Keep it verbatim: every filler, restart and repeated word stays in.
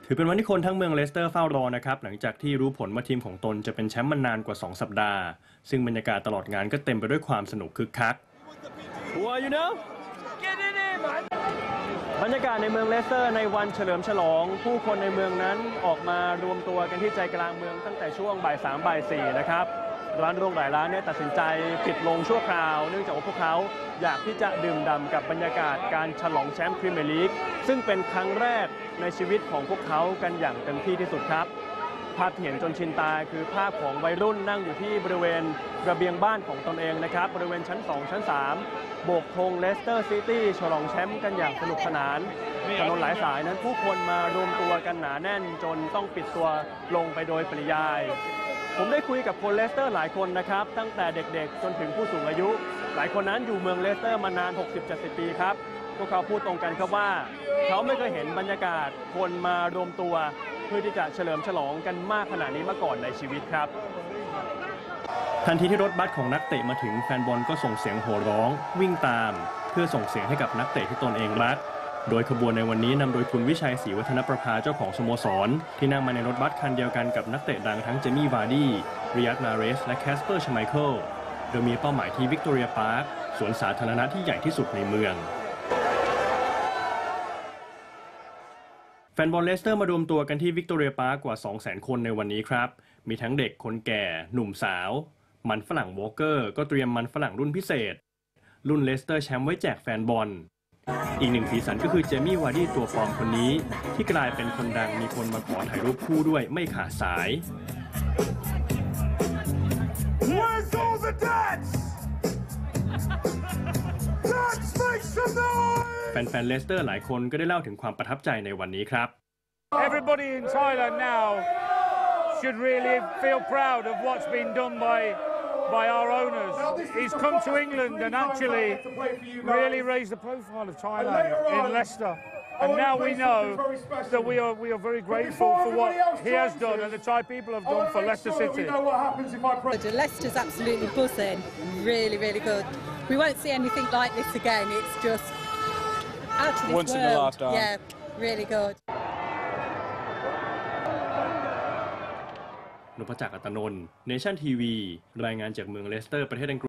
ถือเป็นวันที่คนทั้งเมืองเลสเตอร์เฝ้ารอนะครับหลังจากที่รู้ผลว่าทีมของตนจะเป็นแชมป์มานานกว่าสองสัปดาห์ซึ่งบรรยากาศตลอดงานก็เต็มไปด้วยความสนุกคึกคักบรรยากาศในเมืองเลสเตอร์ในวันเฉลิมฉลองผู้คนในเมืองนั้นออกมารวมตัวกันที่ใจกลางเมืองตั้งแต่ช่วงบ่ายสามบ่ายสี่นะครับร้านโรงหลายร้านเนี่ยตัดสินใจปิดลงชั่วคราวเนื่องจากว่าพวกเขาอยากที่จะดื่มด่ำกับบรรยากาศการฉลองแชมป์พรีเมียร์ลีกซึ่งเป็นครั้งแรกในชีวิตของพวกเขากันอย่างเต็มที่ที่สุดครับภาพที่เห็นจนชินตาคือภาพของวัยรุ่นนั่งอยู่ที่บริเวณระเบียงบ้านของตนเองนะครับบริเวณชั้นสองชั้นสามโบกธงเลสเตอร์ซิตี้ฉลองแชมป์กันอย่างสนุกสนานถนนหลายสายนั้นผู้คนมารวมตัวกันหนาแน่นจนต้องปิดตัวลงไปโดยปริยายผมได้คุยกับคนเลสเตอร์หลายคนนะครับตั้งแต่เด็กๆจนถึงผู้สูงอายุหลายคนนั้นอยู่เมืองเลสเตอร์มานาน หกสิบเจ็ดสิบ ปีครับพวกเขาพูดตรงกันครับว่าเขาไม่เคยเห็นบรรยากาศคนมารวมตัวเพื่อที่จะเฉลิมฉลองกันมากขนาดนี้มาก่อนในชีวิตครับทันทีที่รถบัสของนักเตะมาถึงแฟนบอลก็ส่งเสียงโห่ร้องวิ่งตามเพื่อส่งเสียงให้กับนักเตะที่ตนเองรักโดยขบวนในวันนี้นำโดยคุณวิชัยศรีวัฒนประภาเจ้าของสโมสรที่นั่งมาในรถบัสคันเดียวกันกับนักเตะดังทั้งเจมี่วาร์ดี้ริยัตมาเรสและแคสเปอร์ชไมเคิลโดยมีเป้าหมายที่วิกตอเรียพาร์คสวนสาธารณะที่ใหญ่ที่สุดในเมืองแฟนบอลเลสเตอร์มารวมตัวกันที่วิกตอเรียพาร์คกว่า สองแสน คนในวันนี้ครับมีทั้งเด็กคนแก่หนุ่มสาวมันฝรั่งวอลเกอร์ก็เตรียมมันฝรั่งรุ่นพิเศษรุ่นเลสเตอร์แชมป์ไว้แจกแฟนบอลอีกหนึ่งสีสันก็คือเจมี่วาร์ดี้ตัวปลอมคนนี้ที่กลายเป็นคนดังมีคนมาขอถ่ายรูปคู่ด้วยไม่ขาดสายแฟนๆเลสเตอร์หลายคนก็ได้เล่าถึงความประทับใจในวันนี้ครับ Everybody in Thailand now should really feel proud of what's been done by by our owners. He's come to England and actually really raised the profile of Thailand in Leicester. And now we know that we are we are very grateful for what he has done and the Thai people have done for Leicester City. Leicester's absolutely buzzing, really, really good. We won't see anything like this again. It's just out of this Once world. in a lifetime. Yeah, really good. นพจักร อัตนนท์ เนชั่น ที วี รายงานจากเมืองเลสเตอร์ประเทศอังกฤษ